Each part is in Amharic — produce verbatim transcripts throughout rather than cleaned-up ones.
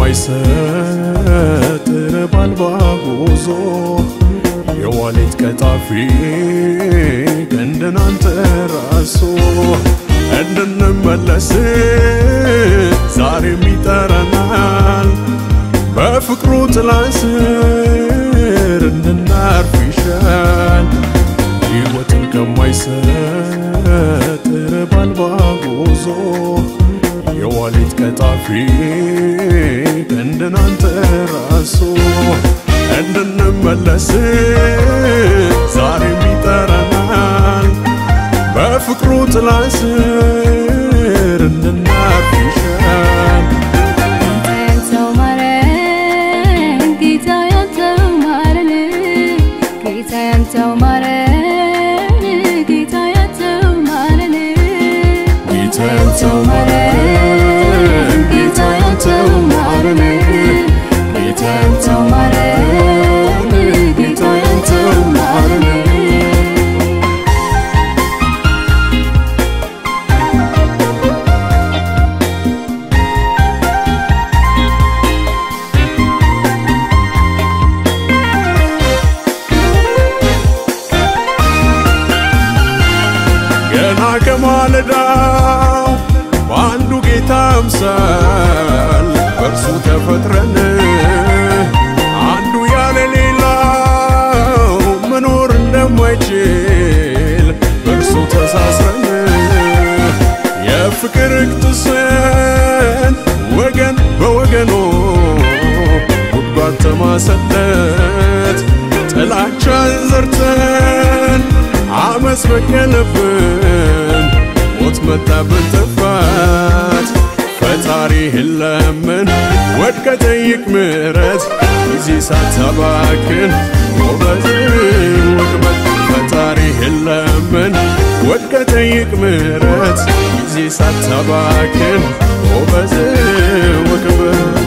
ከማይሰጥ ባልባጉዞ የዋሌት ቀጣፊ እንደናንተ ራሱ እንድንመለስ ዛሬም ይጠራናል በፍቅሩ ጥላ ስር እንድናርፍ ይሻል ሕይወትን ከማይሰጥ ባልባጉዞ የዋሌት ቀጣፊ እንደናንተ ራሱ እንድንመለስ ዛሬም ይጠራናል በፍቅሩ ጥላ ስር እንድናርፍ ይሻል ከማለዳው በአንዱ ጌታ አምሳል በእርሱ ተፈጥረን አንዱ ያለ ሌላው መኖር እንደማይችል በእርሱ ተሳስረን የፍቅር ቅዱሳን ወገን በወገኑ ጉድጓድ ተማሰለት ጥላቻን ዘርተን አመፅ በቀለብን ሞት መጣብን ጥፋት ፈጣሪህን ለምን ወድቀህ ጠይቅ ምሕረት ጊዜ ሳታባክን ጎበዝ ወቅበት ፈጣሪህን ለምን ወድቀህ ጠይቅ ምሕረት ጊዜ ሳታባክን ጎበዝ ወቅበት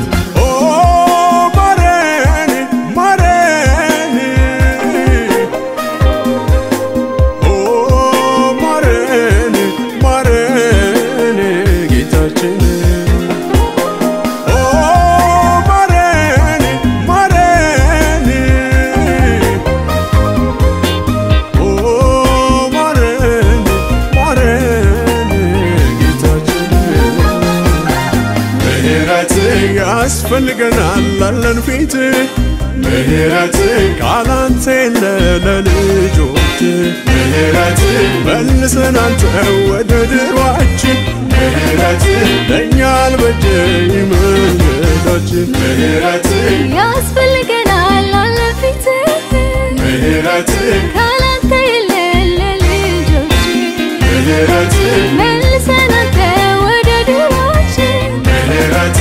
ያስፈልገናል ላለን ፊት ምሕረት ካላንተ ለልጆች ምሕረት መልሰን አንተ ወደ ድሯችን ምሕረት ለእኛ አልበጀኝ መንገዳችን ምሕረት ያስፈልገናል ላለን ፊት ምሕረት ካላንተ ለልጆች ምሕረት መልሰን አንተ ወደ ድሯችን ምሕረት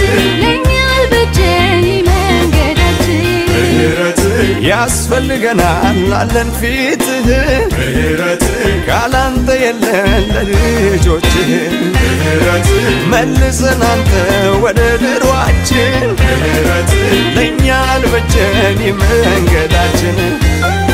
ያስፈልገናል ላለን ፊት ምሕረት ካላንተ የለን ለልጆች ምሕረት መልሰን አንተ ወደ ድሯችን ምሕረት ለእኛ አልበጀን መንገዳችን